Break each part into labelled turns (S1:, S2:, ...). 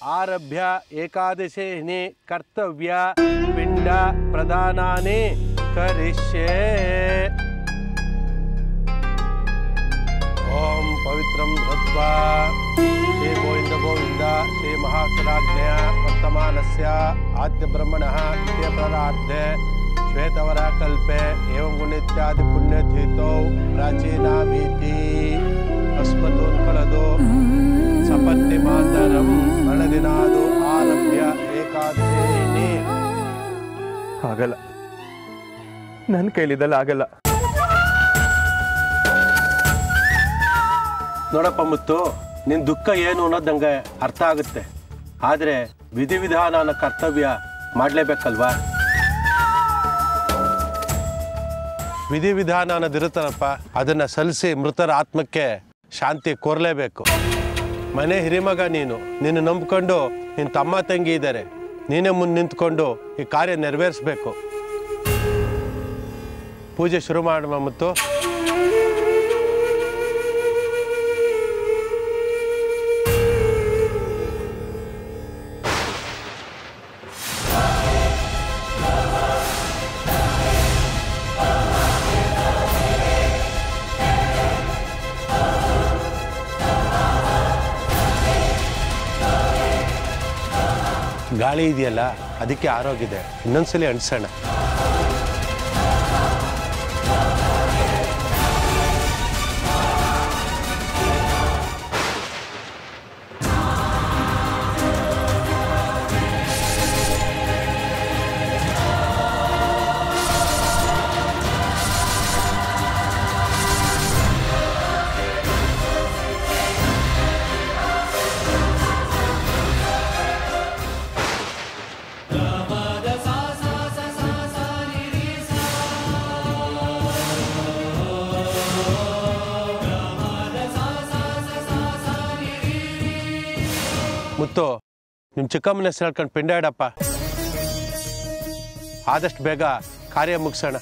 S1: आरभ्य एकादशेनि कर्तव्य पिंड प्रदानानि करिष्ये। ओम पवित्रं धृत्वा श्री गोविंद गोविंद श्री महाक्षराज्ञया वर्तमानस्य आद्य ब्रह्मणः द्वितीय प्रारार्धे श्वेतवरा कल्पे एवं गुणित्यादि पुण्यतीर्थौ प्राचीना भीति अस्मतोन्फलदो सपत्ति मातरं मरणदिनादो आरभ्य एकादशेनि।
S2: ಆಗಲ್ಲ, ನನ್ನ ಕೈಲಿದಲ್ಲ ಆಗಲ್ಲ.
S1: ನೋಡಪ್ಪ ಮುತ್ತು, ನಿನ್ ದುಃಖ ಏನು ಅನ್ನೋದು ನಂಗೆ ಅರ್ಥ ಆಗುತ್ತೆ. ಆದ್ರೆ ವಿಧಿವಿಧಾನ ಕರ್ತವ್ಯ ಮಾಡ್ಲೇಬೇಕಲ್ವಾ? ವಿಧಿವಿಧಾನ ಅನ್ನೋದಿರುತ್ತಲ್ಲಪ್ಪ, ಅದನ್ನ ಸಲ್ಲಿಸಿ ಮೃತರ ಆತ್ಮಕ್ಕೆ ಶಾಂತಿ ಕೋರ್ಲೇಬೇಕು. ಮನೆ ಹಿರಿಮಗ ನೀನು, ನಿನ್ನ ನಂಬ್ಕೊಂಡು ನಿನ್ನ ತಮ್ಮ ತಂಗಿ ಇದ್ದಾರೆ, ನೀನೇ ಮುಂದೆ ನಿಂತ್ಕೊಂಡು ಈ ಕಾರ್ಯ ನೆರವೇರಿಸಬೇಕು. ಪೂಜೆ ಶುರು ಮಾಡುವ ಮುತ್ತು. ಗಾಳಿ ಇದೆಯಲ್ಲ, ಅದಕ್ಕೆ ಆರೋಗಿದೆ. ಇನ್ನೊಂದ್ಸಲಿ ಅನ್ಸೋಣ. ಮುತ್ತು, ನಿಮ್ಮ ಚಿಕ್ಕಮ್ಮನ ಹೆಸರು ಹೇಳ್ಕೊಂಡು ಪಿಂಡ ಇಡಪ್ಪ. ಆದಷ್ಟು ಬೇಗ ಕಾರ್ಯ ಮುಗಿಸೋಣ.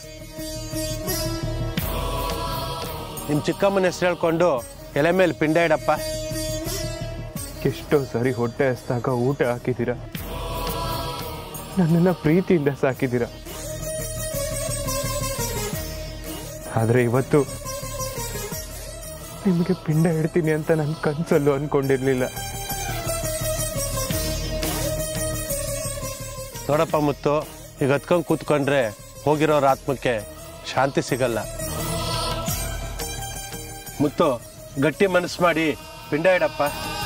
S1: ನಿಮ್ಮ ಚಿಕ್ಕಮ್ಮನ ಹೆಸರು ಹೇಳ್ಕೊಂಡು ಎಲೆ ಮೇಲೆ ಪಿಂಡ ಇಡಪ್ಪ.
S2: ಎಷ್ಟೋ ಸರಿ ಹೊಟ್ಟೆ ಹಸ್ದಾಗ ಊಟ ಹಾಕಿದ್ದೀರಾ, ನನ್ನನ್ನು ಪ್ರೀತಿಯಿಂದ ಸಾಕಿದ್ದೀರಾ. ಆದರೆ ಇವತ್ತು ನಿಮಗೆ ಪಿಂಡ ಇಡ್ತೀನಿ ಅಂತ ನನ್ನ ಕನಸಲ್ಲೂ ಅನ್ಕೊಂಡಿರ್ಲಿಲ್ಲ.
S1: ನೋಡಪ್ಪ ಮುತ್ತು, ಈಗ ಹತ್ಕೊಂಡು ಕೂತ್ಕೊಂಡ್ರೆ ಹೋಗಿರೋರ ಆತ್ಮಕ್ಕೆ ಶಾಂತಿ ಸಿಗಲ್ಲ. ಮುತ್ತು, ಗಟ್ಟಿ ಮನಸ್ಸು ಮಾಡಿ ಪಿಂಡ ಇಡಪ್ಪ.